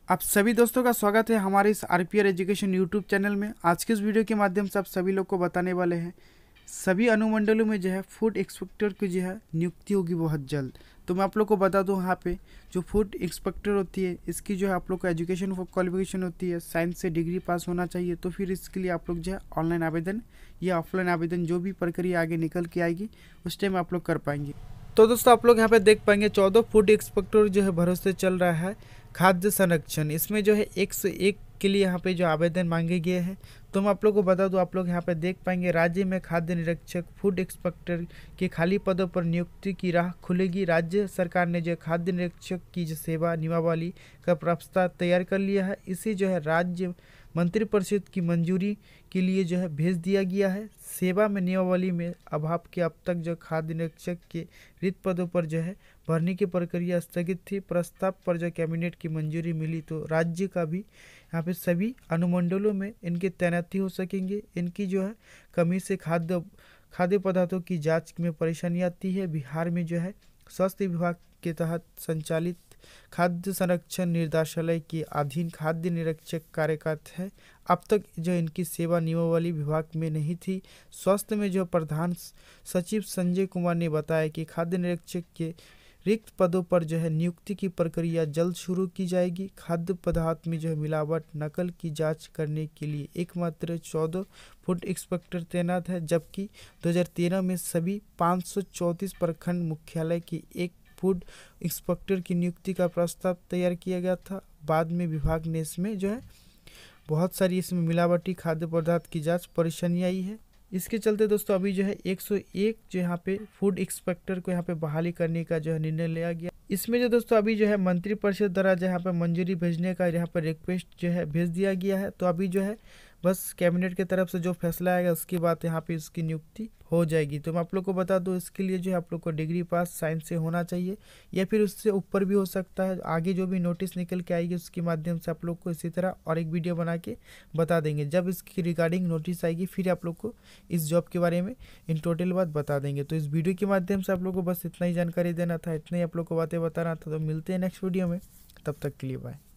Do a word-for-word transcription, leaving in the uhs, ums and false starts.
आप सभी दोस्तों का स्वागत है हमारे इस आरपीआर एजुकेशन यूट्यूब चैनल में। आज के इस वीडियो के माध्यम से आप सभी लोग को बताने वाले हैं सभी अनुमंडलों में जो है फूड इंस्पेक्टर की जो है नियुक्ति होगी बहुत जल्द। तो मैं आप लोग को बता दूं, यहाँ पे जो फूड इंस्पेक्टर होती है इसकी जो है आप लोग का एजुकेशन क्वालिफिकेशन होती है, साइंस से डिग्री पास होना चाहिए। तो फिर इसके लिए आप लोग जो है ऑनलाइन आवेदन या ऑफलाइन आवेदन जो भी प्रक्रिया आगे निकल के आएगी उस टाइम आप लोग कर पाएंगे। तो दोस्तों आप लोग यहाँ पे देख पाएंगे चौदह फूड इंस्पेक्टर जो है भरोसे चल रहा है खाद्य संरक्षण। इसमें जो है एक सौ एक के लिए यहाँ पे जो आवेदन मांगे गए हैं। तो मैं आप लोग को बता दूं, आप लोग यहाँ पे देख पाएंगे राज्य में खाद्य निरीक्षक फूड इंस्पेक्टर के खाली पदों पर नियुक्ति की राह खुलेगी। राज्य सरकार ने जो खाद्य निरीक्षक की जो सेवा नियमावली का प्रस्ताव तैयार कर लिया है। इसी जो है राज्य मंत्रिपरिषद की मंजूरी के लिए जो है भेज दिया गया है। सेवा में नियमावली में अभाव के अब तक जो खाद्य निरीक्षक के रिक्त पदों पर जो है भरने की प्रक्रिया स्थगित थी। प्रस्ताव पर जो कैबिनेट की मंजूरी मिली तो राज्य का भी यहाँ पे सभी अनुमंडलों में इनकी तैनाती हो सकेंगे। इनकी जो है कमी से खाद्य खाद्य पदार्थों की जांच में परेशानी आती है। बिहार में जो है स्वास्थ्य विभाग के तहत संचालित खाद्य संरक्षण निर्देशालय के अधीन खाद्य निरीक्षक कार्यरत है। अब तक जो इनकी सेवा नियमावली विभाग में नहीं थी। स्वास्थ्य में जो प्रधान सचिव संजय कुमार ने बताया कि खाद्य निरीक्षक के रिक्त पदों पर जो है नियुक्ति की प्रक्रिया जल्द शुरू की जाएगी। खाद्य पदार्थ में जो है मिलावट नकल की जांच करने के लिए एकमात्र चौदह फूड इंस्पेक्टर तैनात है, जबकि दो हज़ार तेरह में सभी पाँच सौ चौंतीस प्रखंड मुख्यालय की एक फूड इंस्पेक्टर की नियुक्ति का प्रस्ताव तैयार किया गया था। बाद में विभाग ने इसमें जो है बहुत सारी इसमें मिलावटी खाद्य पदार्थ की जांच परेशानी आई है। इसके चलते दोस्तों अभी जो है एक सौ एक जो यहाँ पे फूड इंस्पेक्टर को यहाँ पे बहाली करने का जो है निर्णय लिया गया। इसमें जो दोस्तों अभी जो है मंत्रिपरिषद द्वारा जहाँ पे मंजूरी भेजने का यहाँ पर रिक्वेस्ट जो है भेज दिया गया है। तो अभी जो है बस कैबिनेट की तरफ से जो फैसला आएगा उसके बाद यहाँ पे इसकी नियुक्ति हो जाएगी। तो मैं आप लोग को बता दूं, इसके लिए जो है आप लोग को डिग्री पास साइंस से होना चाहिए या फिर उससे ऊपर भी हो सकता है। आगे जो भी नोटिस निकल के आएगी उसके माध्यम से आप लोग को इसी तरह और एक वीडियो बना के बता देंगे। जब इसकी रिगार्डिंग नोटिस आएगी फिर आप लोग को इस जॉब के बारे में इन टोटल बात बता देंगे। तो इस वीडियो के माध्यम से आप लोग को बस इतना ही जानकारी देना था, इतना ही आप लोग को बातें बताना था। तो मिलते हैं नेक्स्ट वीडियो में, तब तक के लिए बाय।